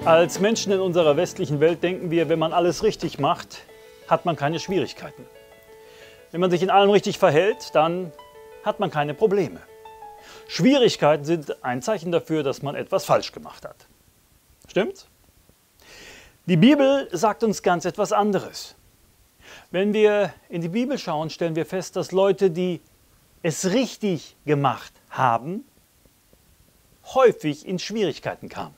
Als Menschen in unserer westlichen Welt denken wir, wenn man alles richtig macht, hat man keine Schwierigkeiten. Wenn man sich in allem richtig verhält, dann hat man keine Probleme. Schwierigkeiten sind ein Zeichen dafür, dass man etwas falsch gemacht hat. Stimmt's? Die Bibel sagt uns ganz etwas anderes. Wenn wir in die Bibel schauen, stellen wir fest, dass Leute, die es richtig gemacht haben, häufig in Schwierigkeiten kamen.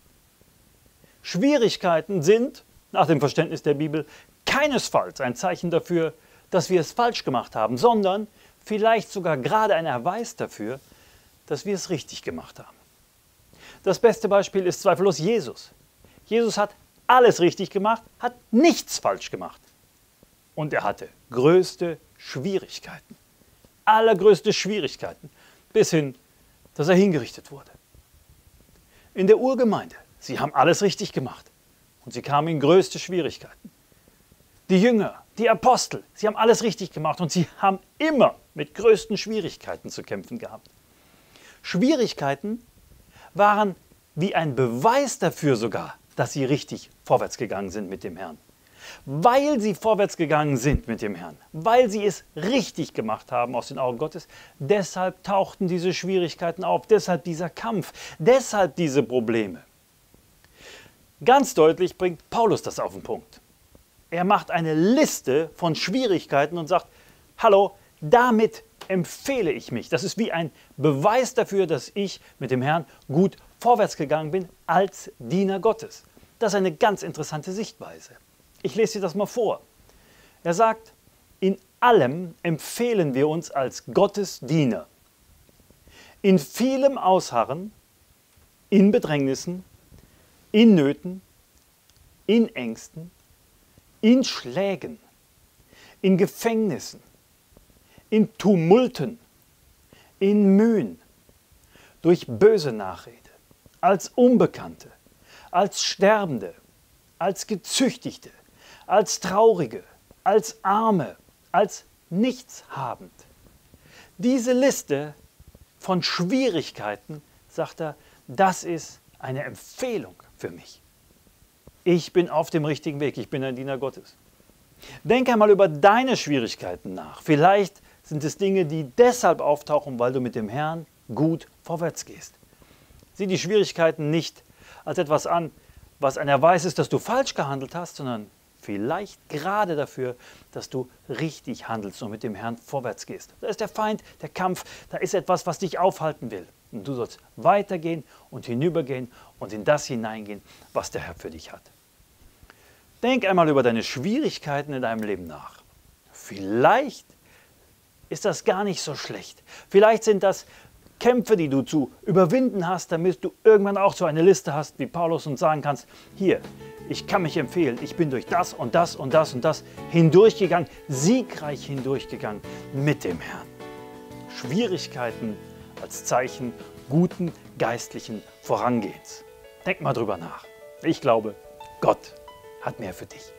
Schwierigkeiten sind, nach dem Verständnis der Bibel, keinesfalls ein Zeichen dafür, dass wir es falsch gemacht haben, sondern vielleicht sogar gerade ein Erweis dafür, dass wir es richtig gemacht haben. Das beste Beispiel ist zweifellos Jesus. Jesus hat alles richtig gemacht, hat nichts falsch gemacht. Und er hatte größte Schwierigkeiten, allergrößte Schwierigkeiten, bis hin, dass er hingerichtet wurde. In der Urgemeinde, sie haben alles richtig gemacht und sie kamen in größte Schwierigkeiten. Die Jünger, die Apostel, sie haben alles richtig gemacht und sie haben immer mit größten Schwierigkeiten zu kämpfen gehabt. Schwierigkeiten waren wie ein Beweis dafür sogar, dass sie richtig vorwärts gegangen sind mit dem Herrn. Weil sie vorwärts gegangen sind mit dem Herrn, weil sie es richtig gemacht haben aus den Augen Gottes, deshalb tauchten diese Schwierigkeiten auf, deshalb dieser Kampf, deshalb diese Probleme. Ganz deutlich bringt Paulus das auf den Punkt. Er macht eine Liste von Schwierigkeiten und sagt, hallo, damit empfehle ich mich. Das ist wie ein Beweis dafür, dass ich mit dem Herrn gut vorwärts gegangen bin als Diener Gottes. Das ist eine ganz interessante Sichtweise. Ich lese dir das mal vor. Er sagt, in allem empfehlen wir uns als Gottes Diener. In vielem Ausharren, in Bedrängnissen, in Nöten, in Ängsten, in Schlägen, in Gefängnissen, in Tumulten, in Mühen, durch böse Nachrede, als Unbekannte, als Sterbende, als Gezüchtigte, als Traurige, als Arme, als Nichtshabend. Diese Liste von Schwierigkeiten, sagt er, das ist eine Empfehlung für mich. Ich bin auf dem richtigen Weg, ich bin ein Diener Gottes. Denk einmal über deine Schwierigkeiten nach. Vielleicht sind es Dinge, die deshalb auftauchen, weil du mit dem Herrn gut vorwärts gehst. Sieh die Schwierigkeiten nicht als etwas an, was ein Erweis ist, dass du falsch gehandelt hast, sondern vielleicht gerade dafür, dass du richtig handelst und mit dem Herrn vorwärts gehst. Da ist der Feind, der Kampf, da ist etwas, was dich aufhalten will. Und du sollst weitergehen und hinübergehen und in das hineingehen, was der Herr für dich hat. Denk einmal über deine Schwierigkeiten in deinem Leben nach. Vielleicht ist das gar nicht so schlecht. Vielleicht sind das Kämpfe, die du zu überwinden hast, damit du irgendwann auch so eine Liste hast wie Paulus und sagen kannst, hier, ich kann mich empfehlen, ich bin durch das und das und das und das hindurchgegangen, siegreich hindurchgegangen mit dem Herrn. Schwierigkeiten als Zeichen guten geistlichen Vorangehens. Denk mal drüber nach. Ich glaube, Gott hat mehr für dich.